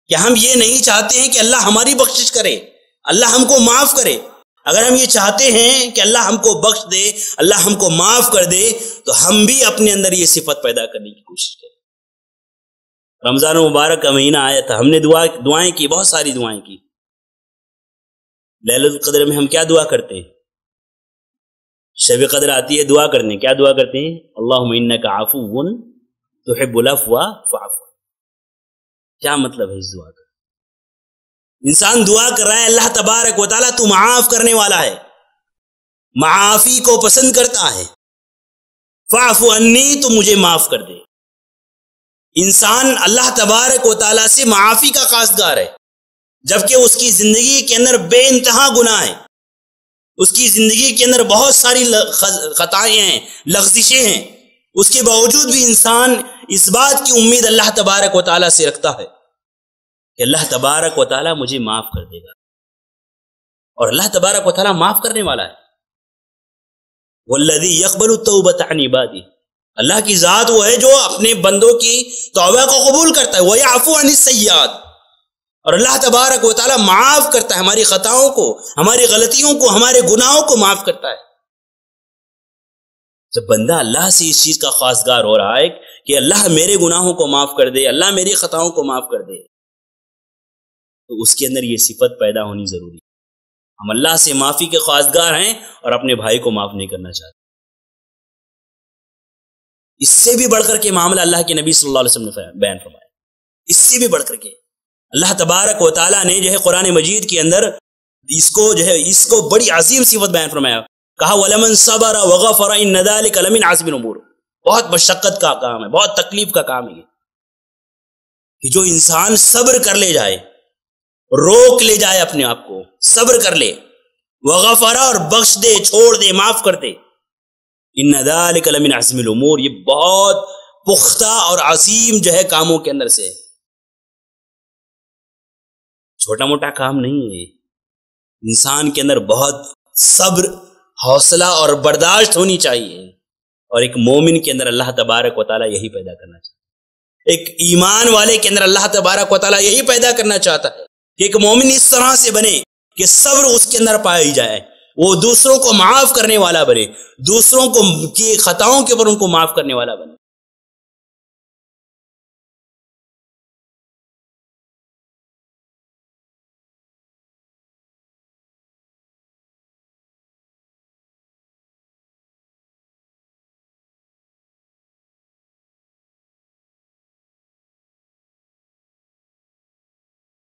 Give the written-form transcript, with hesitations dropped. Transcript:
کہ ہم یہ نہیں چاہتے ہیں کہ اللہ ہماری بخشش کرے، اللہ ہم کو معاف کرے۔ اگر ہم یہ چاہتے ہیں کہ اللہ ہم کو بخش دے، اللہ ہم کو معاف کر دے، تو ہم بھی اپنے اندر یہ صفت پیدا کرنے کی کوشش کریں۔ رمضان مبارک کا مہینہ آیا تھا، ہم نے دعائیں کی، بہت ساری دعائیں کی۔ لیلۃ القدر میں ہم کیا دعا کرتے ہیں؟ شب قدر آتی ہے، دعا کرنے، کیا دعا کرتے ہیں؟ اللہم انک عفو تحب العفو فاعف عنی۔ کیا مطلب ہے اس دعا کا؟ انسان دعا کر رہا ہے اللہ تبارک و تعالیٰ تو معاف کرنے والا ہے، معافی کو پسند کرتا ہے، فاعف عنی تو مجھے معاف کر دے۔ انسان اللہ تبارک و تعالیٰ سے معافی کا خواستگار ہے، جبکہ اس کی زندگی کے اندر بے انتہا گناہ ہیں، اس کی زندگی کے اندر بہت ساری خطائیں ہیں، لغزشیں ہیں، اس کے باوجود بھی انسان اس بات کی امید اللہ تبارک و تعالیٰ سے رکھتا ہے کہ اللہ تبارک و تعالیٰ مجھے معاف کر دے گا، اور اللہ تبارک و تعالیٰ معاف کرنے والا ہے۔ والذی یقبل التوبۃ عن عبادہ، اللہ کی ذات وہ ہے جو اپنے بندوں کی توبہ کو قبول کرتا ہے، ویعفو عن السیئات، اور اللہ تبارک و تعالیٰ معاف کرتا ہے ہماری خطاؤں کو، ہماری غلطیوں کو، ہمارے گناہوں کو معاف کرتا ہے۔ جب بندہ اللہ سے اس چیز کا خواستگار ہو رہا ہے کہ اللہ میرے گناہوں کو معاف کر دے، اللہ میری خطاؤں کو معاف کر دے، تو اس کے اندر یہ صفت پیدا ہونی ضروری ہے۔ ہم اللہ سے معافی کے خواستگار ہیں اور اپنے بھائی کو معاف نہیں کرنا چاہتے۔ اس سے بھی بڑھ کر کے معاملہ اللہ کے نبی صلی اللہ علیہ وسلم نے بیان فرمایا، اس سے بھی بڑھ کر کے اللہ تبارک و تعالیٰ نے جو ہے قرآن مجید کے اندر اس کو بڑی عظیم صفت بیان فرمایا، کہا وَلَمَنْ صَبَرَ وَغَفَرَ إِنَّ ذَلِكَ لَمِنْ عَزْمِ الْأُمُورِ۔ بہت مشقت کا کام ہے، بہت تکلیف کا کام ہے کہ جو انسان صبر کر لے جائے، روک لے جائے اپنے آپ کو، صبر کر لے، وغفر اور بخش دے، چھوڑ دے، معاف کر دے، ان ذالک لمن عزم الامور، یہ بہت پختہ اور عظیم جو ہے کاموں کے اندر سے ہے، چھوٹا موٹا کام نہیں ہے۔ انسان کے اندر بہت صبر، حوصلہ اور برداشت ہونی چاہیے، اور ایک مومن کے اندر اللہ تبارک و تعالیٰ یہی پیدا کرنا چاہتا ہے، ایک ایمان والے کے اندر اللہ تبارک و تعالیٰ یہی پیدا کرنا چاہتا ہے کہ ایک مومن اس طرح سے بنے کہ صبر اس کے اندر پائی جائے، وہ دوسروں کو معاف کرنے والا بنے، دوسروں کو کی خطاؤں کے اوپر ان کو معاف کرنے والا بنے۔